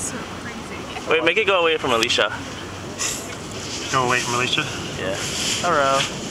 so crazy. Wait, make it go away from Alicia. Go away from Alicia? Yeah. Hello.